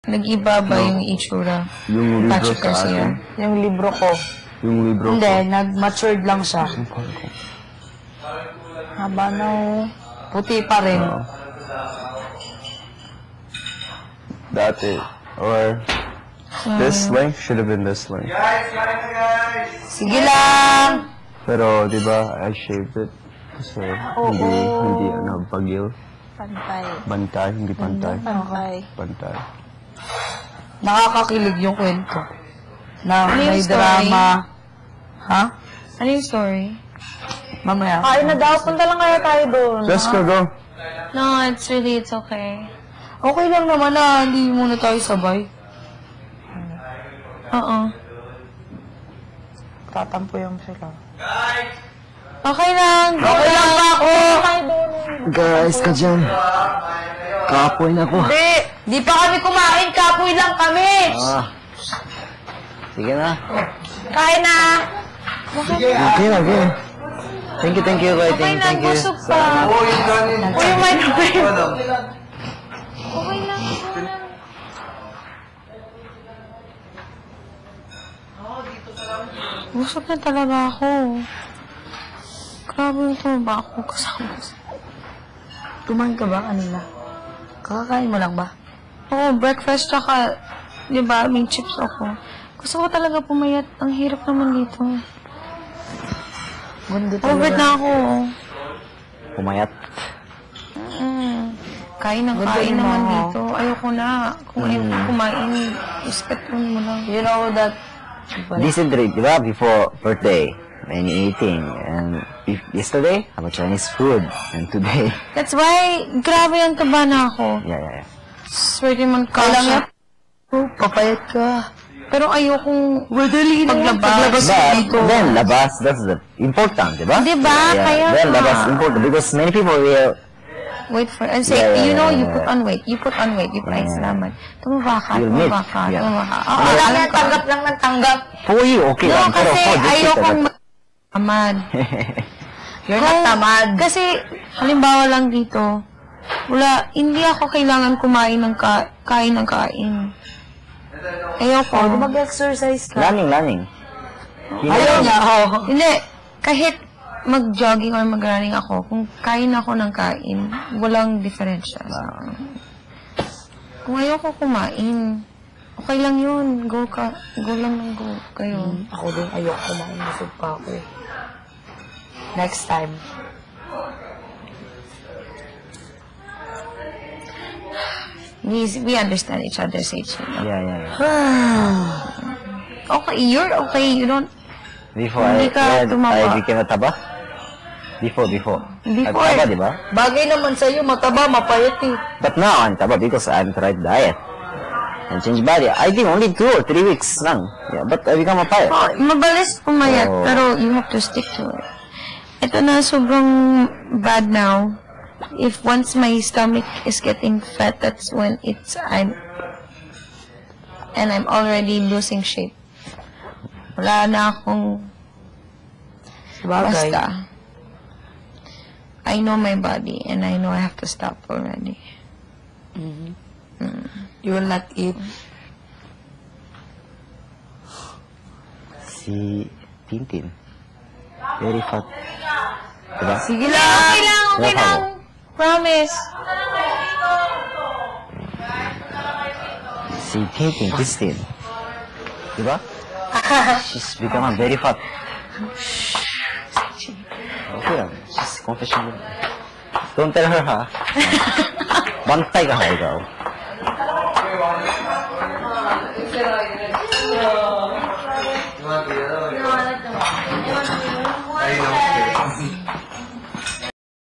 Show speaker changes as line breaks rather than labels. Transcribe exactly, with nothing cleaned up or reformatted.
Nag-iba ba yung itsura?
Yung libro sa atin?
Yung libro ko.
Yung libro ko?
Hindi, nag-matured lang siya. Haba na oh. Puti pa rin.
Uh, dati. Or, hmm. this length should have been this length.
Sige lang!
Pero, di ba, I shaved it. Kasi, oh, hindi, oh. hindi, ano, bagil.
Pantay.
Bantay, hindi pantay.
Pantay.
Pantay.
Nakakakilig yung kwento. Na
ano
may drama. Ha?
Ano yung story?
Mamaya. Ay, na daw. Punta lang kaya tayo doon.
Let's go, go.
No, it's really, it's okay.
Okay lang naman na hindi muna tayo sabay.
Oo.
Tatampo yung sila.
Okay lang.
Okay lang pa ako.
Guys, ka dyan. Kapoy na ako.
Hindi. Di pa kami kumain. Kapoy lang kami.
Ah. Sige na.
Kain na.
Okay na, okay. Thank you, thank you, Roy.
Okay lang,
thank you.
busog pa.
Oh, yung ganin.
Uy, yung microwave. Okay lang, okay lang. Busog na talaga ako. Grabe ito ba ako kasama sa...
Kumain ka ba kanina? Kakakain mo lang ba?
Oo, breakfast tsaka, di ba, may chips ako. Gusto ko talaga pumayat. Ang hirap naman dito. Over na ako.
Pumayat.
Mm. Kain ng kain naman dito. Ayoko na. Kung mm. ayoko kumain, respect mo lang.
You know that...
Dysentery, di ba? Before birthday, when you're eating. And if, yesterday, I have Chinese food. And today...
That's why, grabe yung taba na ako.
Yeah, yeah, yeah.
Swerte man ka.
Kailang yan. Oh, papayat ka.
Pero ayokong
Madali
paglabas.
Paglabas
dito. Then, labas, that's the important, di ba?
Di ba?
Yeah,
Kaya
then,
nga.
labas, important. Because many people will...
Wait for and say,
yeah, yeah,
you know,
yeah,
you
yeah.
put on weight. You put on weight. You put
Yeah.
ay, salamat. Tumaba ka,
You'll
tumaba
meet.
ka,
Yeah.
tumaba ka. Oo,
Wala
alam
na,
ko.
tanggap lang ng tanggap.
For you, okay
No,
lang. Pero
kasi
for this
ayokong
people,
tamad.
You're not tamad.
Kasi, halimbawa lang dito, wala, hindi ako kailangan kumain ng ka, kain ng kain. Ayoko.
Oh, mag-exercise ka.
Learning, learning.
Ayaw niya, oh.
Hindi, kahit mag-jogging or mag-running ako, kung kain ako ng kain, walang diferensya sa akin. Kung ayoko kumain, okay lang yun. Go ka, go lang ng go kayo.
Hmm, ako din, ayoko kumain. Busog pa ako eh. Next time.
We, we understand each other's age. You know?
Yeah, yeah, yeah.
Okay, you're okay. You don't...
Before I,
Hindi ka
I,
tumaba.
I became a taba? Before, before.
Before.
I'm taba, di ba?
Bagay naman sa'yo, mataba, mapayat eh.
But now, I'm taba because I'm tried diet. And change body. I think only two or three weeks lang. Yeah, but I become a payat.
Oh, mabalis pumayat,
Oh.
pero you have to stick to it. Ito na, sobrang bad now. If once my stomach is getting fat, that's when it's, I'm, and I'm already losing shape. Wala na akong,
Bagay.
basta. I know my body, and I know I have to stop already.
Mm-hmm.
Mm.
You will not eat.
Si Tintin. Very fat. Diba?
Sige lang.
Okay lang, okay
Wala
lang. Promise.
Si Tintin, Christine. Diba? She's become very fat. Okay lang. She's confession. Don't tell her, ha? Bantay ka ha, ikaw.